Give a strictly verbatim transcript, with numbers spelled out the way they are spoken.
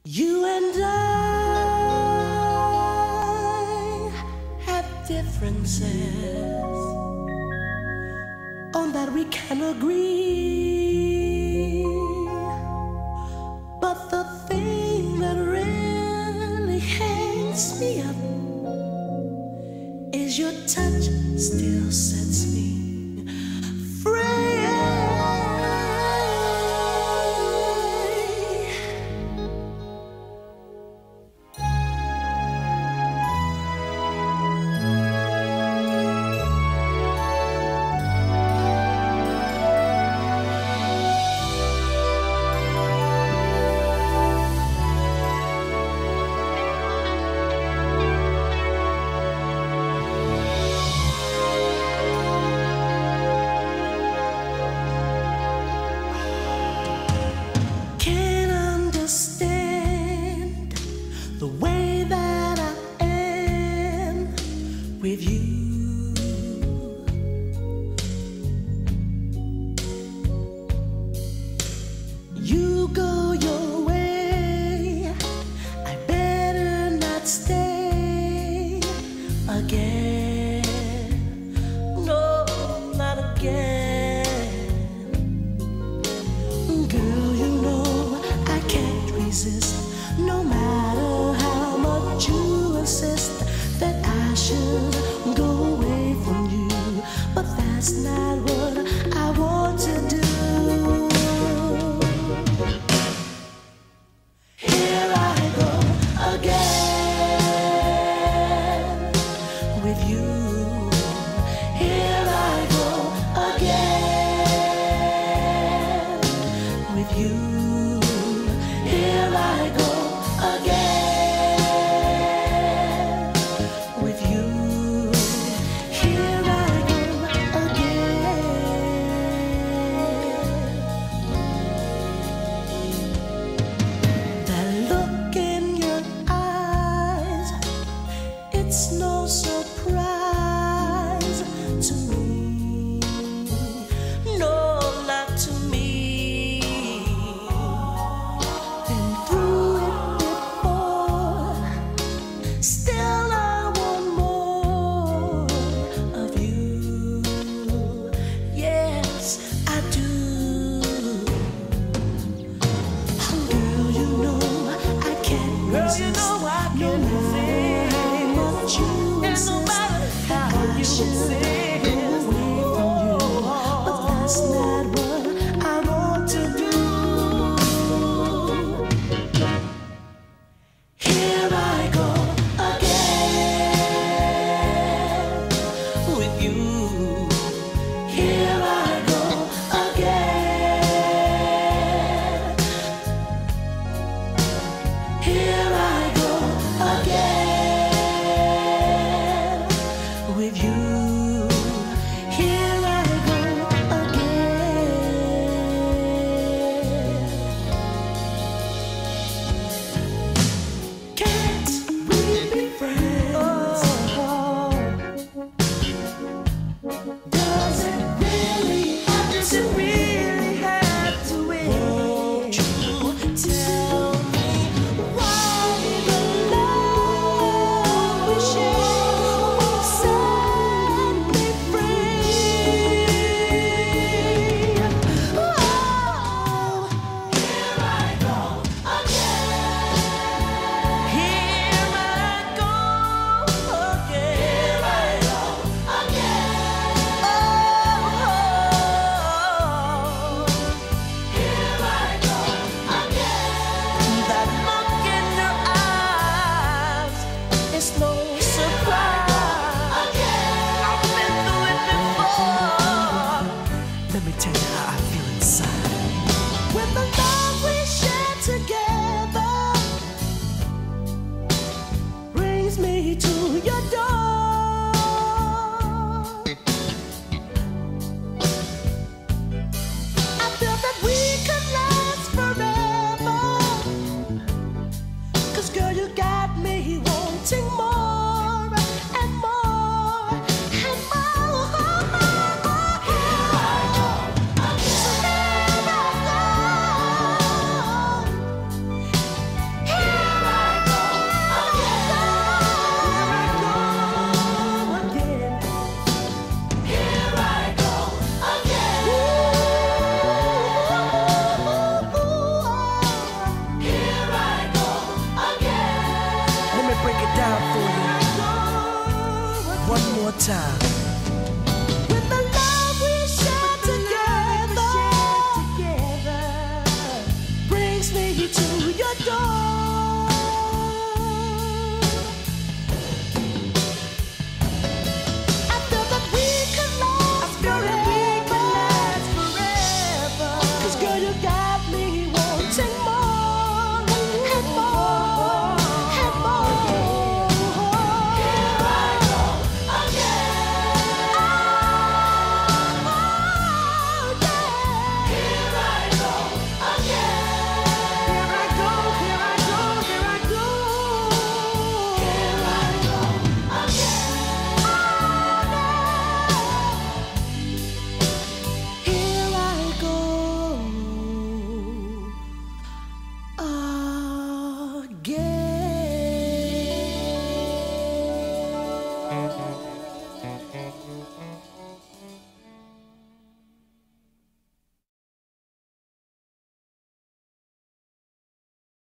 You and I have differences on that we can agree. But the thing that really hangs me up is your touch still sets me free. The way that I am with you, you go your way, I better not stay again. No, not again. Girl, you know I can't resist, no matter you insist that I should go away from you, but that's not what I want to do. Here I go again with you. Here I go again with you. Here I time. With the love we share together, brings me to your door. I feel that we could last forever. 'Cause girl, you got me wanting more and more and more. Here I go again. Oh, yeah. Here I go again. Here I go, here I go, here I go. Here I go again. Oh, yeah. Here I go again.